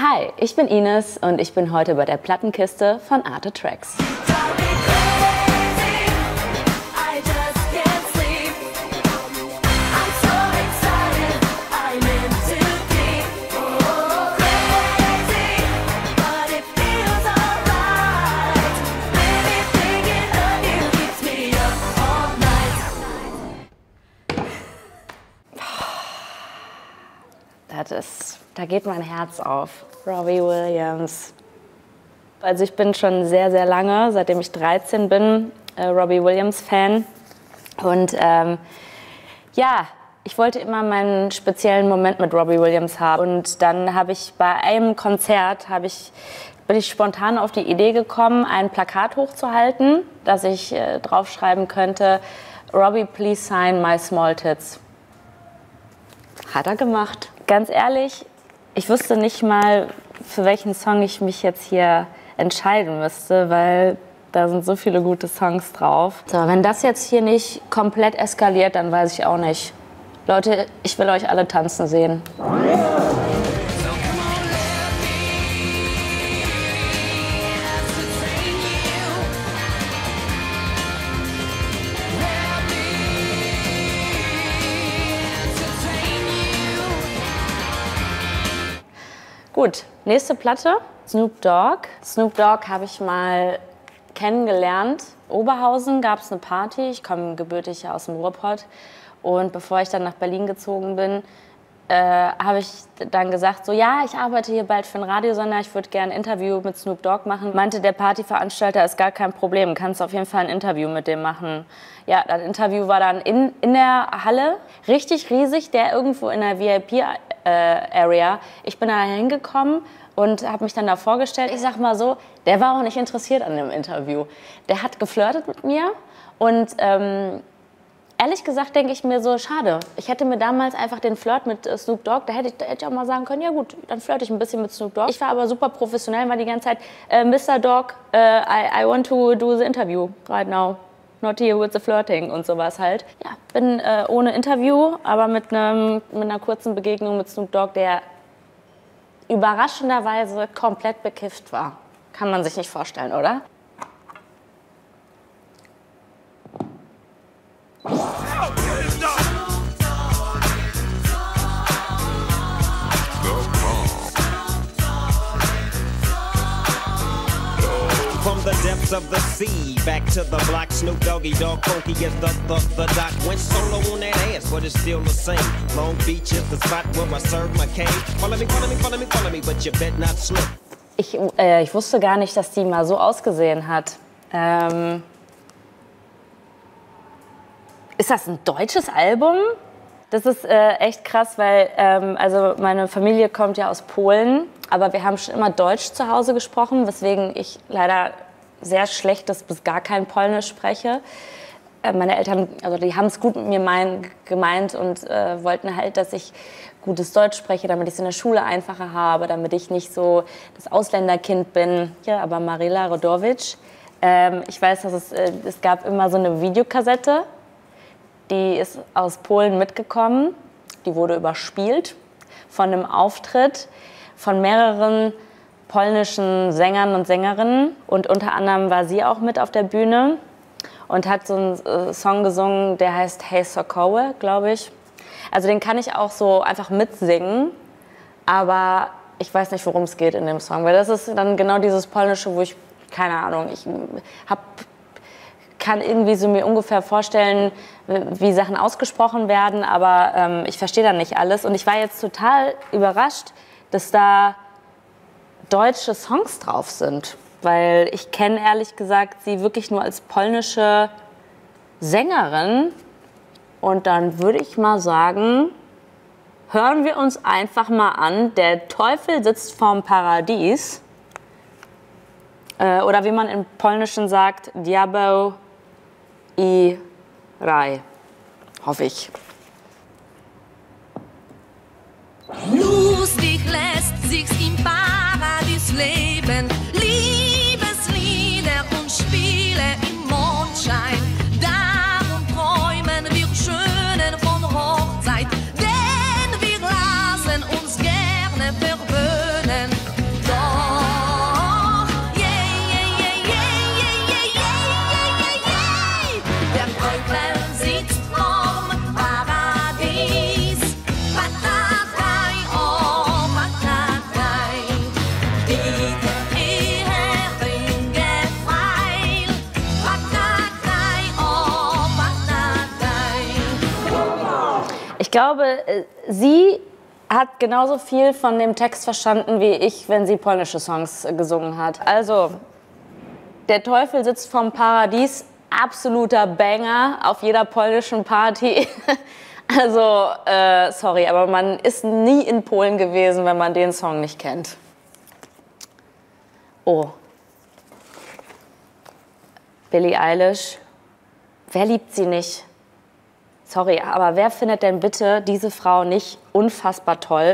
Hi, ich bin Ines und ich bin heute bei der Plattenkiste von Arte Tracks. Da geht mein Herz auf. Robbie Williams. Also ich bin schon sehr, sehr lange, seitdem ich 13 bin, Robbie Williams-Fan. Und ja, ich wollte immer meinen speziellen Moment mit Robbie Williams haben. Und dann habe ich bei einem Konzert, bin ich spontan auf die Idee gekommen, ein Plakat hochzuhalten, dass ich draufschreiben könnte, Robbie, please sign my small tits. Hat er gemacht. Ganz ehrlich, ich wusste nicht mal, für welchen Song ich mich jetzt hier entscheiden müsste, weil da sind so viele gute Songs drauf. So, wenn das jetzt hier nicht komplett eskaliert, dann weiß ich auch nicht. Leute, ich will euch alle tanzen sehen. Gut, nächste Platte, Snoop Dogg. Snoop Dogg habe ich mal kennengelernt. Oberhausen gab es eine Party, ich komme gebürtig aus dem Ruhrpott. Und bevor ich dann nach Berlin gezogen bin, habe ich dann gesagt, so ja, ich arbeite hier bald für einen Radiosender, ich würde gerne ein Interview mit Snoop Dogg machen. Meinte der Partyveranstalter, ist gar kein Problem, kannst auf jeden Fall ein Interview mit dem machen. Ja, das Interview war dann in der Halle, richtig riesig, der irgendwo in der VIP-Area. Ich bin da hingekommen und habe mich dann da vorgestellt. Ich sag mal so, der war auch nicht interessiert an dem Interview. Der hat geflirtet mit mir und ehrlich gesagt denke ich mir so, schade. Ich hätte mir damals einfach den Flirt mit Snoop Dogg, da hätte ich auch mal sagen können, ja gut, dann flirte ich ein bisschen mit Snoop Dogg. Ich war aber super professionell, war die ganze Zeit, Mr. Dogg, I want to do the interview right now. Not here with the flirting und sowas halt. Ja, bin ohne Interview, aber mit einer kurzen Begegnung mit Snoop Dogg, der überraschenderweise komplett bekifft war. Kann man sich nicht vorstellen, oder? From the depths of the sea, back to the block, Snoop Doggy Dogg, funky as the doc. Went solo on that ass, but it's still the same. Long Beach is the spot where I serve my cane. Follow me, but you bet not slip. Ich wusste gar nicht, dass die mal so ausgesehen hat. Ist das ein deutsches Album? Das ist echt krass, weil also meine Familie kommt ja aus Polen, aber wir haben schon immer Deutsch zu Hause gesprochen, weswegen ich leider sehr schlechtes bis gar kein Polnisch spreche. Meine Eltern, also die haben es gut mit mir gemeint und wollten halt, dass ich gutes Deutsch spreche, damit ich es in der Schule einfacher habe, damit ich nicht so das Ausländerkind bin. Ja, aber Marela Rodovic, ich weiß, dass es gab immer so eine Videokassette, die ist aus Polen mitgekommen, die wurde überspielt von einem Auftritt von mehreren polnischen Sängern und Sängerinnen. Und unter anderem war sie auch mit auf der Bühne und hat so einen Song gesungen, der heißt Hey Sokoły, glaube ich. Also den kann ich auch so einfach mitsingen, aber ich weiß nicht, worum es geht in dem Song. Weil das ist dann genau dieses Polnische, wo ich, keine Ahnung, ich kann irgendwie so mir ungefähr vorstellen, wie Sachen ausgesprochen werden, aber ich verstehe dann nicht alles. Und ich war jetzt total überrascht, dass da deutsche Songs drauf sind. Weil ich kenne ehrlich gesagt sie wirklich nur als polnische Sängerin. Und dann würde ich mal sagen, hören wir uns einfach mal an, Der Teufel sitzt vorm Paradies. Oder wie man im Polnischen sagt, Diabeł i raj. Hoffe ich. Lustig lässt sich's im Paradies leben, Liebeslieder und Spiele im Mondschein. Darum träumen wir Schönen von Hochzeit, denn wir lassen uns gerne verwöhnen. Ich glaube, sie hat genauso viel von dem Text verstanden wie ich, wenn sie polnische Songs gesungen hat. Also, Der Teufel sitzt vom Paradies, absoluter Banger auf jeder polnischen Party. Also, sorry, aber man ist nie in Polen gewesen, wenn man den Song nicht kennt. Oh. Billie Eilish. Wer liebt sie nicht? Sorry, aber wer findet denn bitte diese Frau nicht unfassbar toll?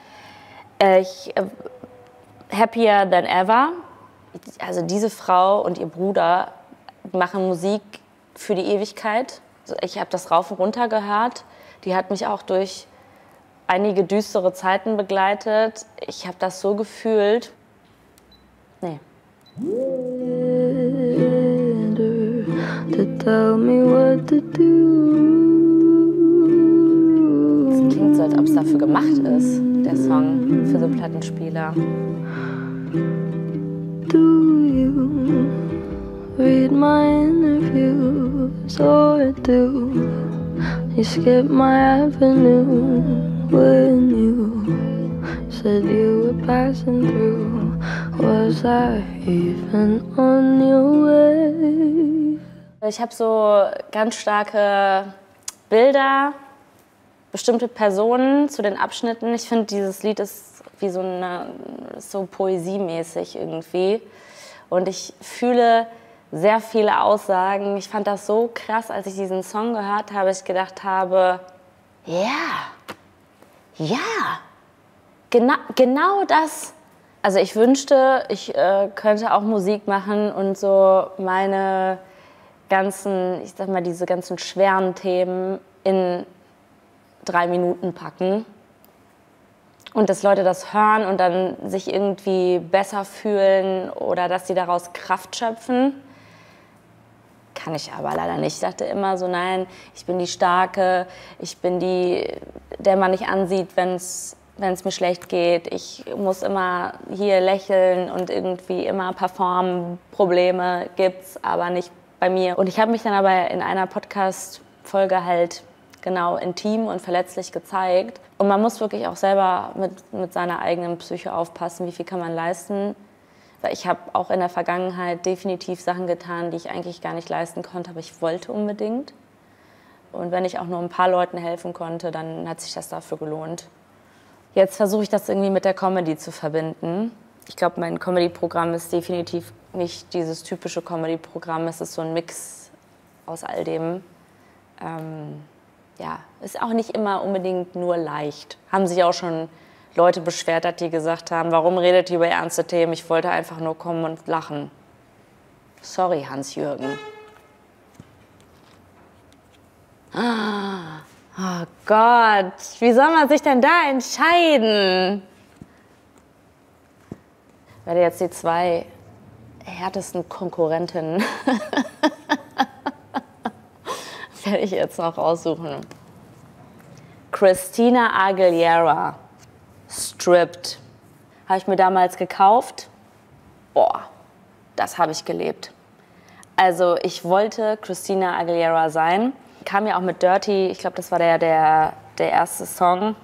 Happier Than Ever. Also diese Frau und ihr Bruder machen Musik für die Ewigkeit. Also ich habe das rauf und runter gehört. Die hat mich auch durch einige düstere Zeiten begleitet. Ich habe das so gefühlt. Nee. Es klingt so, als ob es dafür gemacht ist, der Song für so Plattenspieler. Do you read my interviews or do you skip my avenue when you said you were passing through? Was I even on your way? Ich habe so ganz starke Bilder, bestimmte Personen zu den Abschnitten. Ich finde, dieses Lied ist wie so poesiemäßig irgendwie. Und ich fühle sehr viele Aussagen. Ich fand das so krass, als ich diesen Song gehört habe, ich gedacht habe, ja, genau das. Also ich wünschte, ich könnte auch Musik machen und so meine ganzen, ich sag mal, diese ganzen schweren Themen in 3 Minuten packen. Und dass Leute das hören und dann sich irgendwie besser fühlen oder dass sie daraus Kraft schöpfen. Kann ich aber leider nicht. Ich dachte immer so, nein, ich bin die Starke, ich bin die, der man nicht ansieht, wenn es mir schlecht geht. Ich muss immer hier lächeln und irgendwie immer performen. Probleme gibt's, aber nicht bei mir. Und ich habe mich dann aber in einer Podcast-Folge halt genau intim und verletzlich gezeigt. Und man muss wirklich auch selber mit seiner eigenen Psyche aufpassen, wie viel kann man leisten. Weil ich habe auch in der Vergangenheit definitiv Sachen getan, die ich eigentlich gar nicht leisten konnte, aber ich wollte unbedingt. Und wenn ich auch nur ein paar Leuten helfen konnte, dann hat sich das dafür gelohnt. Jetzt versuche ich das irgendwie mit der Comedy zu verbinden. Ich glaube, mein Comedy-Programm ist definitiv nicht dieses typische Comedy-Programm. Es ist so ein Mix aus all dem. Ja, ist auch nicht immer unbedingt nur leicht. Haben sich auch schon Leute beschwert, die gesagt haben, warum redet ihr über ernste Themen? Ich wollte einfach nur kommen und lachen. Sorry, Hans-Jürgen. Oh Gott, wie soll man sich denn da entscheiden? Ich werde jetzt die 2 härtesten Konkurrentinnen werde ich jetzt noch raussuchen. Christina Aguilera, Stripped. Habe ich mir damals gekauft. Boah, das habe ich gelebt. Also ich wollte Christina Aguilera sein. Kam ja auch mit Dirty, ich glaube, das war der erste Song.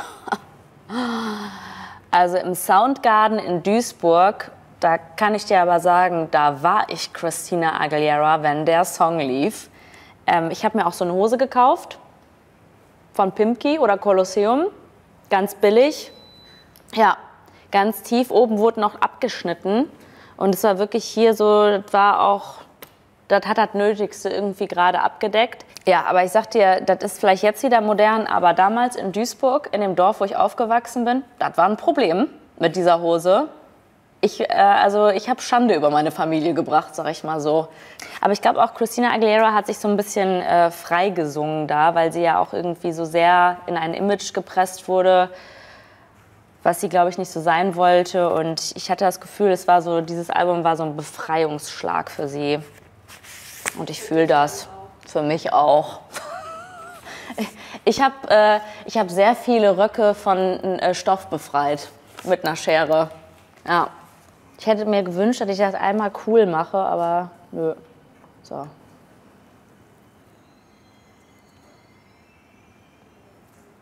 Also im Soundgarden in Duisburg, da kann ich dir aber sagen, da war ich Christina Aguilera, wenn der Song lief. Ich habe mir auch so eine Hose gekauft von Pimki oder Kolosseum, ganz billig. Ja, ganz tief, oben wurde noch abgeschnitten und es war wirklich hier so, das war auch, das hat das Nötigste irgendwie gerade abgedeckt. Ja, aber ich sag dir, das ist vielleicht jetzt wieder modern, aber damals in Duisburg, in dem Dorf, wo ich aufgewachsen bin, das war ein Problem mit dieser Hose. Ich habe Schande über meine Familie gebracht, sag ich mal so. Aber ich glaube auch, Christina Aguilera hat sich so ein bisschen frei gesungen da, weil sie ja auch irgendwie so sehr in ein Image gepresst wurde, was sie, glaube ich, nicht so sein wollte. Und ich hatte das Gefühl, dieses Album war so ein Befreiungsschlag für sie. Und ich fühle das. Für mich auch. Ich hab sehr viele Röcke von Stoff befreit. Mit einer Schere. Ja. Ich hätte mir gewünscht, dass ich das einmal cool mache, aber nö. So.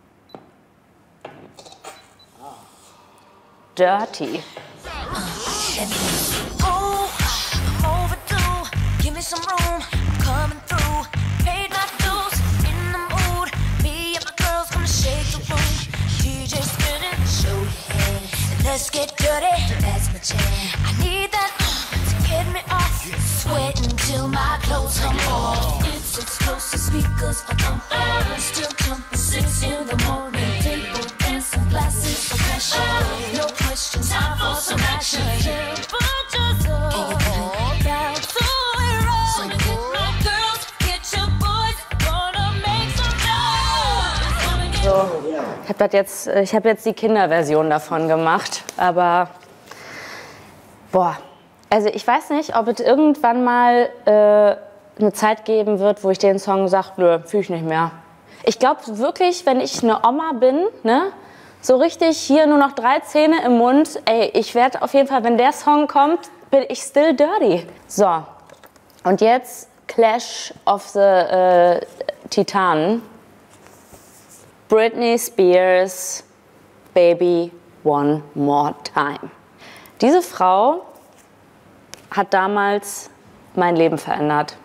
Dirty. Oh, overdue. Give me some room. Coming through. Paid my dues. In the mood. Me and my girls gonna shake the room. DJ spinning. Show your head. Let's get dirty. That's my jam. I need that to get me off. Sweating till my clothes come off. It's explosive speakers are thumping. Still jumping 6 in the morning. Table dancing, glasses of passion. No questions, time for some action. Temperatures up. Down to zero. So get my girls, get your boys. Gonna make some noise. So, ich habe jetzt die Kinderversion davon gemacht, aber boah, also ich weiß nicht, ob es irgendwann mal eine Zeit geben wird, wo ich den Song sage, nö, fühle ich nicht mehr. Ich glaube wirklich, wenn ich eine Oma bin, ne, so richtig hier nur noch 3 Zähne im Mund, ey, ich werde auf jeden Fall, wenn der Song kommt, bin ich still dirty. So, und jetzt Clash of the Titanen. Britney Spears, Baby One More Time. Diese Frau hat damals mein Leben verändert.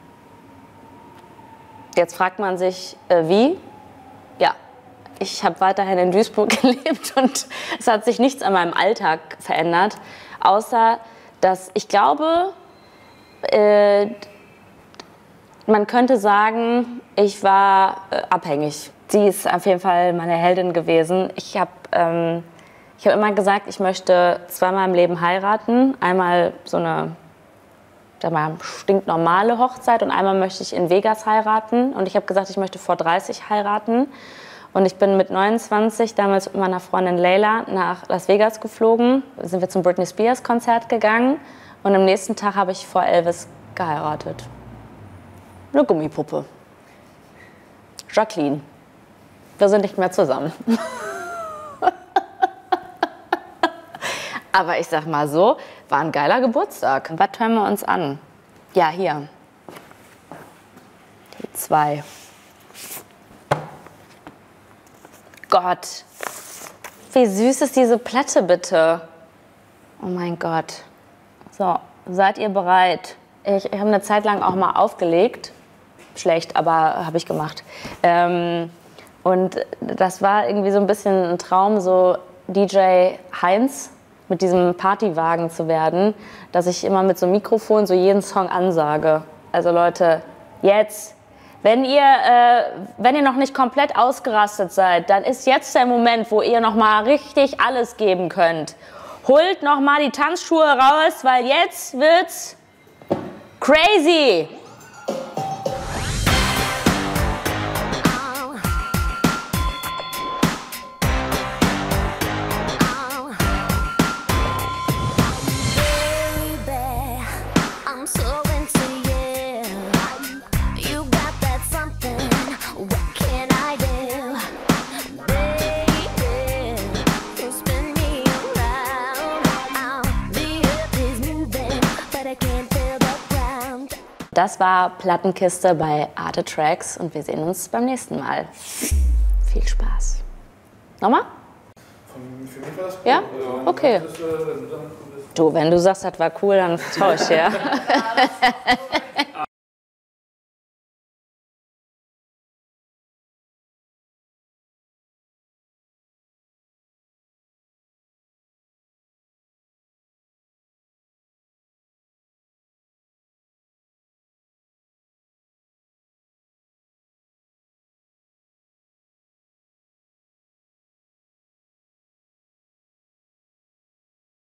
Jetzt fragt man sich, wie? Ja, ich habe weiterhin in Duisburg gelebt und es hat sich nichts an meinem Alltag verändert, außer dass ich glaube, man könnte sagen, ich war abhängig. Sie ist auf jeden Fall meine Heldin gewesen. Ich habe immer gesagt, ich möchte zweimal im Leben heiraten. Einmal so eine stinknormale Hochzeit und einmal möchte ich in Vegas heiraten. Und ich habe gesagt, ich möchte vor 30 heiraten. Und ich bin mit 29 damals mit meiner Freundin Leila nach Las Vegas geflogen. Da sind wir zum Britney Spears Konzert gegangen. Und am nächsten Tag habe ich vor Elvis geheiratet. Eine Gummipuppe. Jacqueline. Wir sind nicht mehr zusammen. Aber ich sag mal so, war ein geiler Geburtstag. Was hören wir uns an? Ja, hier. Die 2. Gott, wie süß ist diese Platte bitte? Oh mein Gott. So, seid ihr bereit? Ich habe eine Zeit lang auch mal aufgelegt. Schlecht, aber habe ich gemacht. Und das war irgendwie so ein bisschen ein Traum, so DJ Heinz mit diesem Partywagen zu werden, dass ich immer mit so einem Mikrofon so jeden Song ansage. Also Leute, jetzt, wenn ihr noch nicht komplett ausgerastet seid, dann ist jetzt der Moment, wo ihr noch mal richtig alles geben könnt. Holt noch mal die Tanzschuhe raus, weil jetzt wird's crazy. Das war Plattenkiste bei Arte Tracks und wir sehen uns beim nächsten Mal. Viel Spaß. Nochmal? Für mich war das cool. Ja? Okay. Du, wenn du sagst, das war cool, dann tausch, ja.